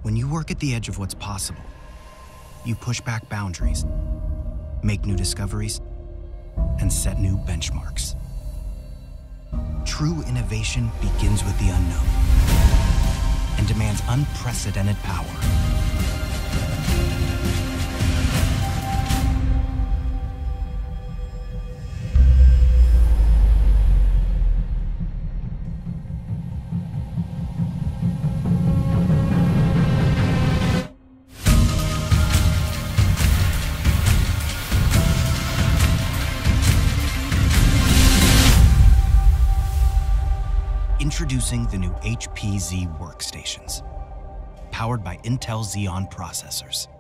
When you work at the edge of what's possible, you push back boundaries, make new discoveries, and set new benchmarks. True innovation begins with the unknown and demands unprecedented power. Introducing the new HP Z Workstations, powered by Intel Xeon processors.